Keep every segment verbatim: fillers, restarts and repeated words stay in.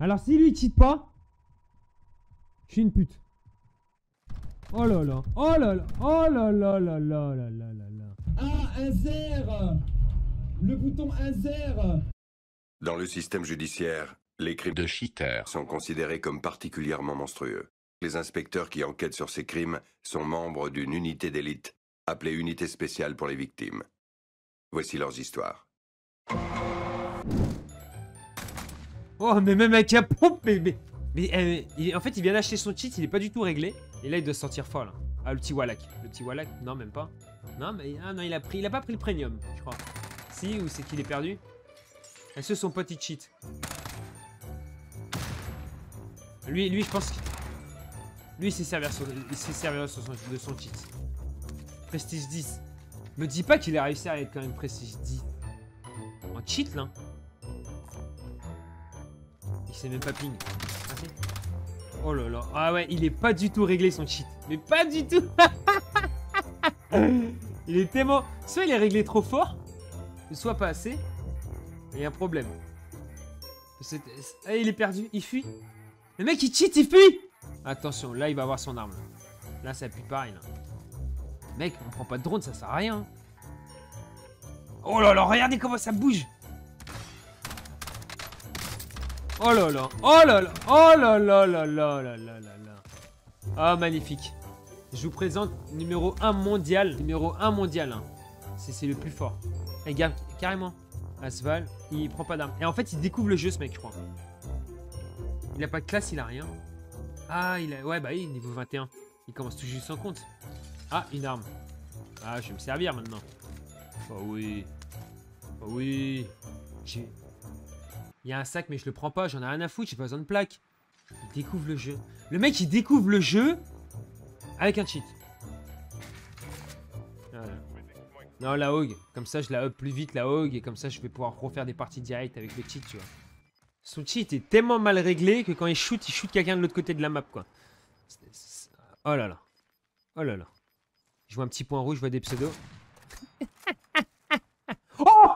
Alors si lui il cheat pas, je suis une pute. Oh là là, oh là là, oh là là là là là là là là. Ah, un zer. Le bouton un zer. Dans le système judiciaire, les crimes de cheater sont considérés comme particulièrement monstrueux. Les inspecteurs qui enquêtent sur ces crimes sont membres d'une unité d'élite, appelée Unité spéciale pour les victimes. Voici leurs histoires. Oh mais même avec un pompe, mais... Mais, mais euh, il, en fait il vient d'acheter son cheat, il est pas du tout réglé. Et là il doit se sortir fort là. Ah le petit Wallach. Le petit Wallach, non même pas. Non mais ah non il a pris, il a pas pris le premium, je crois. Si, ou c'est qu'il est perdu. Est-ce que son pote il cheat? Lui, lui je pense que... Lui il s'est servi, sur... il s'est servi sur son... de son cheat. Prestige dix. Me dis pas qu'il a réussi à être quand même Prestige dix. En cheat là. Il sait même pas ping. Ah, si. Oh là là. Ah ouais, il est pas du tout réglé son cheat. Mais pas du tout. Il est tellement... Soit il est réglé trop fort, soit pas assez. Il y a un problème. Ah, il est perdu, il fuit. Le mec il cheat, il fuit. Attention, là il va avoir son arme. Là ça pue pareil là. Mec, on prend pas de drone, ça sert à rien. Oh là là, regardez comment ça bouge. Oh là là, oh là là, oh là là là là là là là là. Ah magnifique. Je vous présente numéro un mondial. Numéro un mondial. Hein. C'est le plus fort. Et gars, carrément. Asval, il prend pas d'armes. Et en fait, il découvre le jeu, ce mec, je crois. Il a pas de classe, il a rien. Ah, il a... Ouais, bah oui, niveau vingt et un. Il commence tout juste sans compte. Ah, une arme. Ah, je vais me servir maintenant. Oh oui. Oh oui. J'ai... Il y a un sac, mais je le prends pas. J'en ai rien à foutre, j'ai pas besoin de plaque. Il découvre le jeu. Le mec, il découvre le jeu avec un cheat. Voilà. Non, la hog. Comme ça, je la up plus vite, la hog. Et comme ça, je vais pouvoir refaire des parties directes avec le cheat, tu vois. Son cheat est tellement mal réglé que quand il shoot, il shoot quelqu'un de l'autre côté de la map, quoi. C'est, c'est... Oh là là. Oh là là. Je vois un petit point rouge, je vois des pseudos. Oh!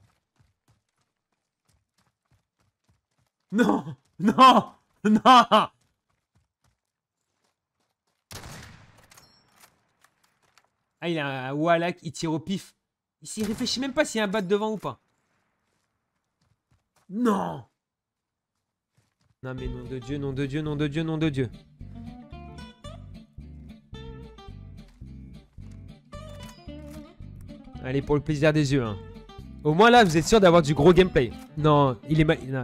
Non! Non! Non! Ah, il a un Wallach, il tire au pif. Il réfléchit même pas s'il y a un bat devant ou pas. Non! Non mais nom de Dieu, nom de Dieu, nom de Dieu, nom de Dieu. Allez, pour le plaisir des yeux, hein. Au moins là, vous êtes sûr d'avoir du gros gameplay. Non, il est mal... Non.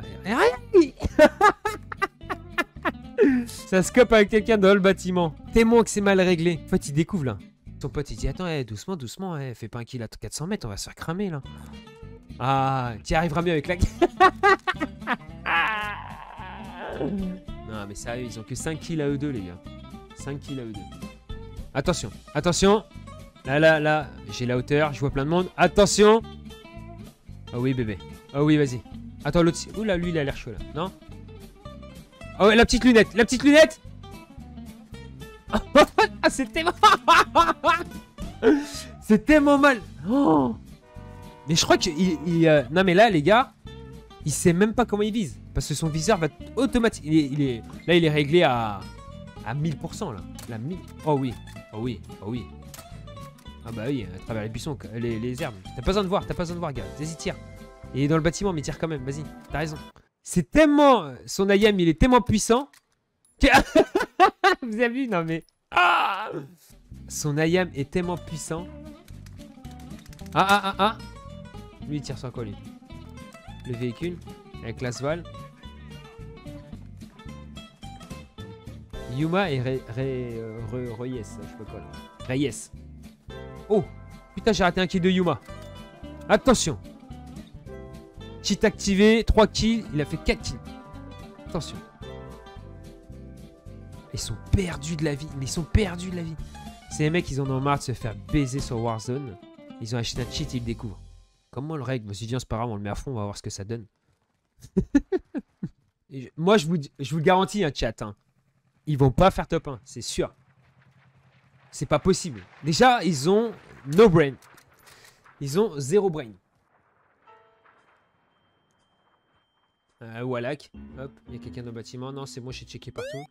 Ça scope avec quelqu'un dans le bâtiment. Tellement que c'est mal réglé. En fait, il découvre là. Son pote, il dit, attends, hey, doucement, doucement, hey, fais pas un kill à quatre cents mètres, on va se faire cramer là. Ah, tu y arriveras mieux avec la... Non, mais sérieux, ils ont que cinq kills à eux deux, les gars. cinq kills à eux deux. Attention, attention. Là, là, là, j'ai la hauteur, je vois plein de monde. Attention. Oh oui, bébé. Oh oui, vas-y. Attends, l'autre... Oula, lui, il a l'air chaud, là. Non? Oh ouais, la petite lunette, la petite lunette. Ah, c'est tellement... C'est tellement mal. Oh. Mais je crois que... Il, il, euh... Non, mais là, les gars, il sait même pas comment il vise. Parce que son viseur va automatique. Il est, il est... Là, il est réglé à... À mille pour cent, là. La mille... Oh oui. Oh oui. Oh oui. Ah bah oui, à travers les buissons, les, les herbes. T'as pas besoin de voir, t'as pas besoin de voir, gars. Vas-y, tire. Il est dans le bâtiment, mais tire quand même. Vas-y, t'as raison. C'est tellement... Son I A M, il est tellement puissant que... Vous avez vu? Non, mais... Ah, son I A M est tellement puissant. Ah, ah, ah, ah. Lui, il tire sur quoi, lui? Le véhicule, avec l'asval. Yuma et Reyes, je sais pas quoi, là. Reyes. Oh, putain, j'ai raté un kill de Yuma. Attention. Cheat activé, trois kills. Il a fait quatre kills. Attention. Ils sont perdus de la vie. Mais ils sont perdus de la vie. Ces mecs, ils en ont marre de se faire baiser sur Warzone. Ils ont acheté un cheat et ils le découvrent. Comment on le règle? Je me suis dit, c'est pas grave, on le met à fond, on va voir ce que ça donne. Et je, moi, je vous, je vous le garantis, un hein, chat. Hein. Ils vont pas faire top un, c'est sûr. C'est pas possible. Déjà, ils ont no brain. Ils ont zéro brain. Euh, Wallach. Hop, il y a quelqu'un dans le bâtiment. Non, c'est bon, j'ai checké partout.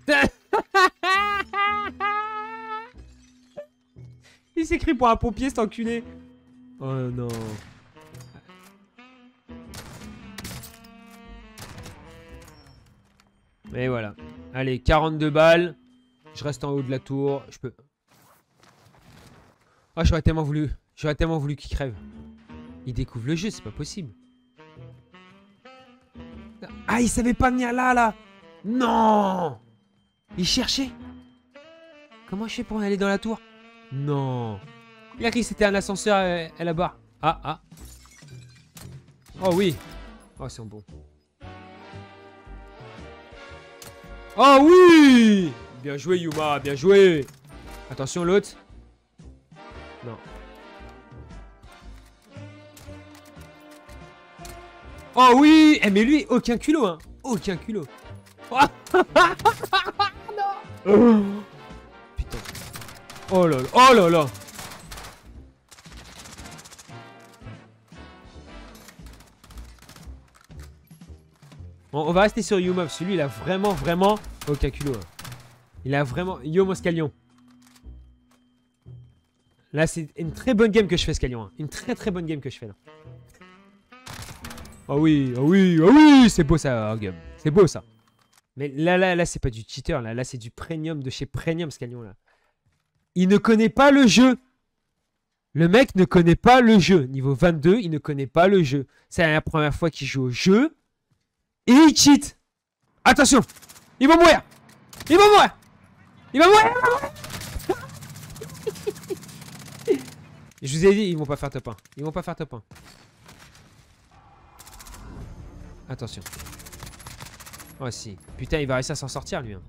Il s'écrit pour un pompier, cet enculé. Oh non. Et voilà. Allez, quarante-deux balles. Je reste en haut de la tour. Je peux... Oh, j'aurais tellement voulu. J'aurais tellement voulu qu'il crève. Il découvre le jeu, c'est pas possible. Ah, il savait pas venir là, là. Non. Il cherchait. Comment je fais pour aller dans la tour? Non. Il a cru que c'était un ascenseur à la barre. Ah, ah. Oh oui. Oh, c'est bon. Oh oui. Bien joué, Yuma. Bien joué. Attention, l'autre. Non. Oh oui. Eh, mais lui, aucun culot, hein. Aucun culot. Oh. Non. Oh. Putain. Oh là là. Oh là là. Bon, on va rester sur Yuma, parce que lui, il a vraiment, vraiment aucun culot. Hein. Il a vraiment... Yo, mon Scalion. Là, c'est une très bonne game que je fais, Scalion. Hein. Une très, très bonne game que je fais, là. Oh oui, oh oui, oh oui, c'est beau, ça, game. C'est beau, ça. Mais là, là, là, c'est pas du cheater, là. Là, c'est du premium de chez Premium, Scalion, là. Il ne connaît pas le jeu. Le mec ne connaît pas le jeu. Niveau vingt-deux, il ne connaît pas le jeu. C'est la première fois qu'il joue au jeu. Et il cheat. Attention. Il va mourir. Il va mourir. Il va mourir. Il va mourir. Je vous ai dit, ils vont pas faire top un. Ils vont pas faire top un. Attention. Oh si. Putain, il va réussir à s'en sortir, lui. Hein.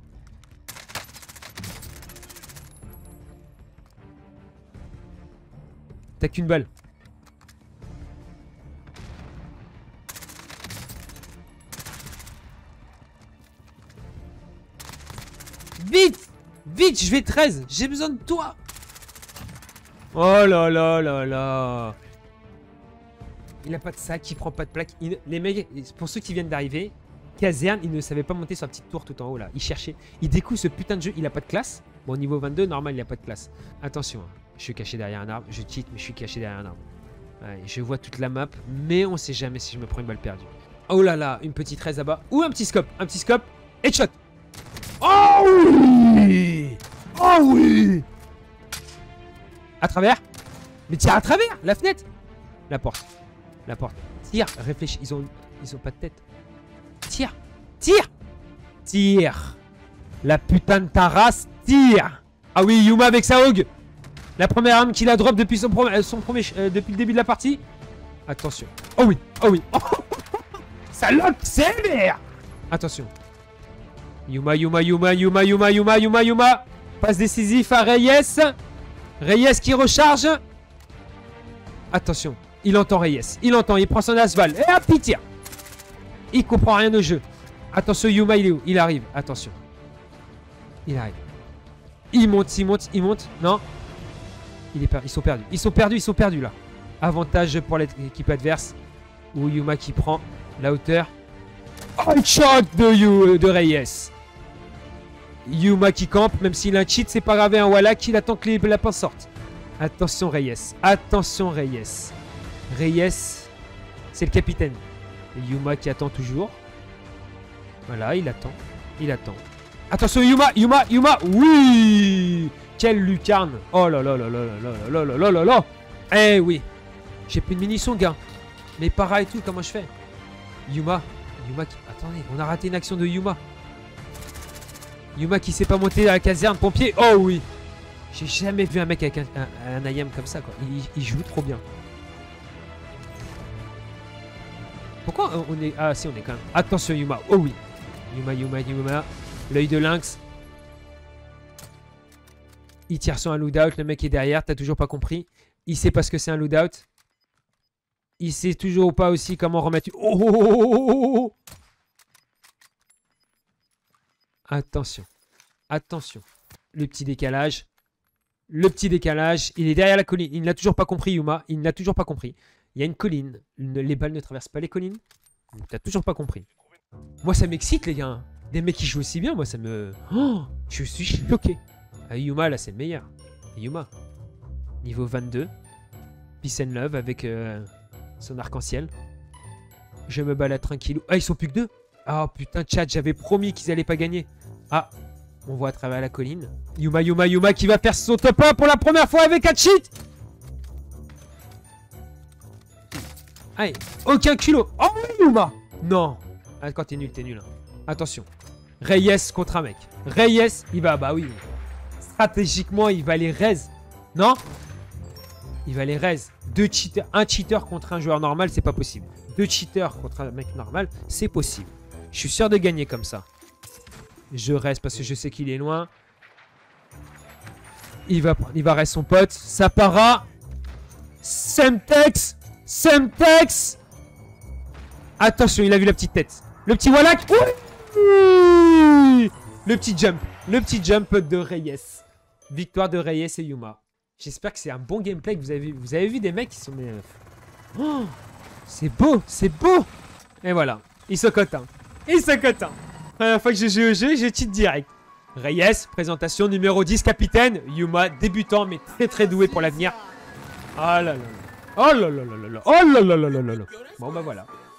T'as qu'une balle. Vite! Vite, je vais treize. J'ai besoin de toi. Oh là là là là. Il a pas de sac, il prend pas de plaque. Il... Les mecs, pour ceux qui viennent d'arriver, caserne, il ne savait pas monter sur la petite tour tout en haut là. Il cherchait. Il découvre ce putain de jeu. Il a pas de classe. Bon, niveau vingt-deux, normal, il a pas de classe. Attention, hein. Je suis caché derrière un arbre. Je cheat, mais je suis caché derrière un arbre. Ouais, je vois toute la map, mais on sait jamais si je me prends une balle perdue. Oh là là, une petite treize là-bas. Ou un petit scope. Un petit scope. Headshot. Oh oui! Oh oui! À travers? Mais tire à travers! La fenêtre! La porte. La porte. Tire, réfléchis. Ils ont, ils ont pas de tête. Tire! Tire! Tire! La putain de ta race, tire! Ah oui, Yuma avec sa Hog! La première arme qu'il a drop depuis son, pro son premier, euh, depuis le début de la partie. Attention. Oh oui! Oh oui! Oh. Ça lock sévère! Attention. Yuma, Yuma, Yuma, Yuma, Yuma, Yuma, Yuma, Yuma. Passe décisif à Reyes. Reyes qui recharge. Attention. Il entend Reyes. Il entend. Il prend son asval. Et hop, il tire. Il comprend rien au jeu. Attention, Yuma, il est où? Il arrive. Attention. Il arrive. Il monte, il monte, il monte. Non. Il est per... Ils sont perdus. Ils sont perdus, ils sont perdus là. Avantage pour l'équipe adverse. Ou Yuma qui prend la hauteur. Oh, shot de, you, de Reyes. Yuma qui campe, même s'il a un cheat, c'est pas grave, un Wallach, il attend que les lapins sortent. Attention Reyes, attention Reyes. Reyes, c'est le capitaine. Et Yuma qui attend toujours. Voilà, il attend, il attend. Attention Yuma, Yuma, Yuma, oui. Quelle lucarne. Oh là là là là là là là là là là. Eh oui. J'ai plus de munitions, gars. Mais para et tout, comment je fais? Yuma, Yuma qui... Attendez, on a raté une action de Yuma. Yuma qui sait pas monter à la caserne pompier. Oh oui. J'ai jamais vu un mec avec un, un, un I A M comme ça, quoi. Il, il joue trop bien. Pourquoi on est... Ah si, on est quand même... Attention Yuma. Oh oui. Yuma, Yuma, Yuma. L'œil de lynx. Il tire sur un loadout. Le mec est derrière. T'as toujours pas compris. Il sait pas ce que c'est un loadout. Il sait toujours pas aussi comment remettre... Oh, oh, oh, oh, oh, oh. Attention. Attention. Le petit décalage. Le petit décalage. Il est derrière la colline. Il n'a toujours pas compris, Yuma. Il n'a toujours pas compris. Il y a une colline. Une... Les balles ne traversent pas les collines. T'as toujours pas compris. Moi, ça m'excite, les gars. Des mecs qui jouent aussi bien, moi, ça me... Oh, je suis choqué. Ah, Yuma, là, c'est le meilleur. Yuma. Niveau vingt-deux. Peace and love avec euh, son arc-en-ciel. Je me balade tranquillou. Ah, ils sont plus que deux. Ah, oh, putain, chat, j'avais promis qu'ils allaient pas gagner. Ah, on voit à travers la colline. Yuma, Yuma, Yuma qui va faire son top un pour la première fois avec un cheat. Allez, aucun culot. Oh, Yuma. Non. Ah, quand t'es nul, t'es nul. Hein. Attention. Reyes contre un mec. Reyes, il va, bah oui. Stratégiquement, il va les raise. Non? Il va les raise. Deux cheaters, un cheater contre un joueur normal, c'est pas possible. Deux cheaters contre un mec normal, c'est possible. Je suis sûr de gagner comme ça. Je reste parce que je sais qu'il est loin. Il va, il va rester son pote. Ça para. Semtex. Semtex. Attention, il a vu la petite tête. Le petit Wallach. Oui. Le petit jump. Le petit jump de Reyes. Victoire de Reyes et Yuma. J'espère que c'est un bon gameplay que vous avez vu. Vous avez vu des mecs qui sont... Des... Oh, c'est beau. C'est beau. Et voilà. Ils sont contents. Ils sont contents. Première fois que je joue au jeu, je cheat direct. Reyes, présentation numéro dix, capitaine. Yuma, débutant, mais très très doué pour l'avenir. Oh là là là. Oh là là là là là. Oh là là là là là. Bon bah voilà.